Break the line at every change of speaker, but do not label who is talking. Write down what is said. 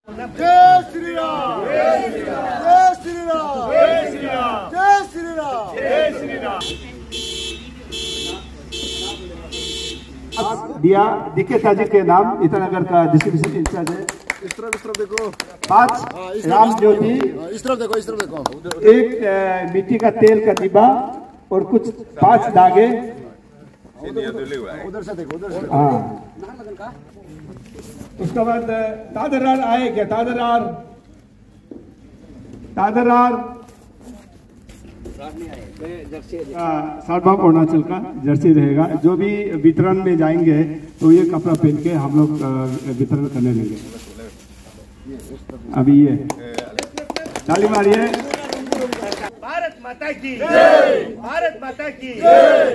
जय श्री राम, जय श्री राम, जय श्री राम, जय श्री राम, जय श्री राम, जय श्री राम।
दिया दिकेता जी के नाम ईटानगर का डिस्ट्रिब्यूशन इंचार्ज है।
इस तरफ देखो।
5 राम ज्योति,
इस तरफ देखो, इस तरफ देखो।
एक मिट्टी का तेल का डिब्बा और कुछ 5 धागे।
उधर से देखो, उधर से।
हाँ, उसके बाद तादरार आए क्या? तादरार सालबाग अरुणाचल का जर्सी रहेगा। जो भी वितरण में जाएंगे तो ये कपड़ा पहन के हम लोग वितरण करने लेंगे। अभी ये ताली मारिए।
भारत माता की जय, भारत माता की जय।